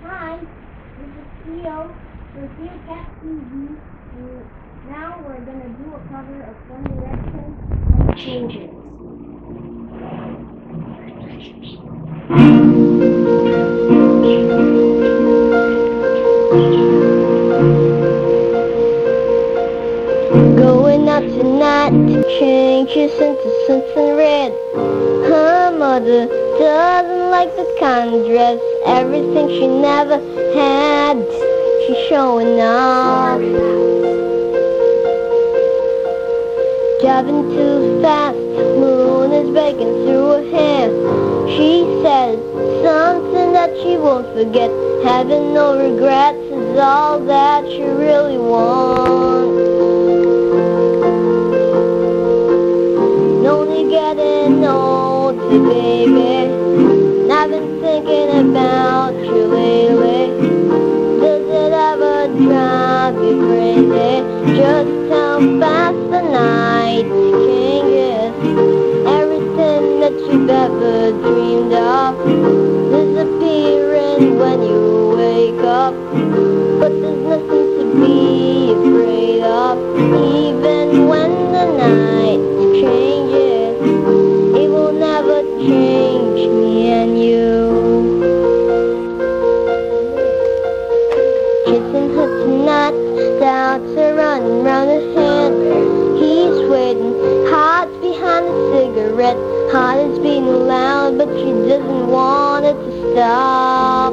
Hi, this is Theo for Theo Cat TV, and now we're going to do a cover of One Direction and Changes. Going out tonight to change into something red. Her mother doesn't like the kind of dress. Everything she never had, she's showing off. Driving too fast, moon is breaking through her hair. She says something that she won't forget. Having no regrets is all that she really wants. Only getting older, baby. And I've been thinking about you lately. Does it ever drive you crazy? Just how fast the night changes. Everything that you've ever dreamed of disappearing when you wake up. But there's nothing to be afraid of. Even when the night changes, it will never change me and you. Kissing her tonight, doubts are running round her head. He's waiting, heart's behind a cigarette. Heart is beating loud, but she doesn't want it to stop.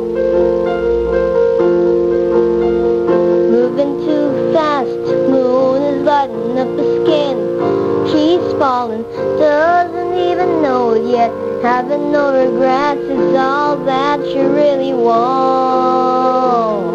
Moving too fast, moon is lighting up her skin. She's falling, doesn't even know it yet. Having no regrets is all that she really wants.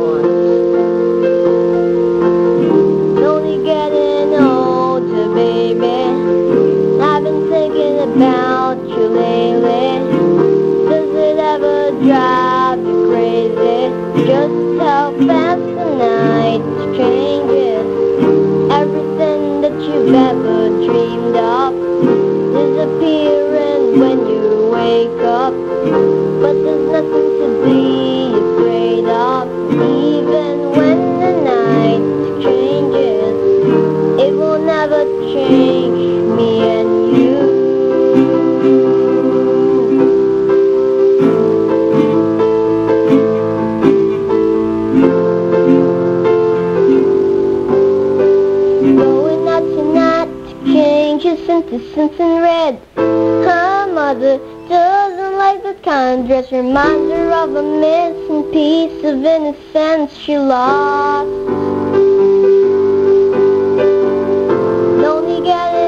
Only getting older, baby. I've been thinking about you lately. Does it ever drive you crazy? Just how fast the night changes. Everything that you've ever dreamed of disappearing when you wake up. But there's nothing to be afraid of. Even when the night changes, it will never change me and you. Going out tonight to change us into something red. Her mother doesn't like the kind of dress. Reminds her of a missing piece of innocence she lost. Only getting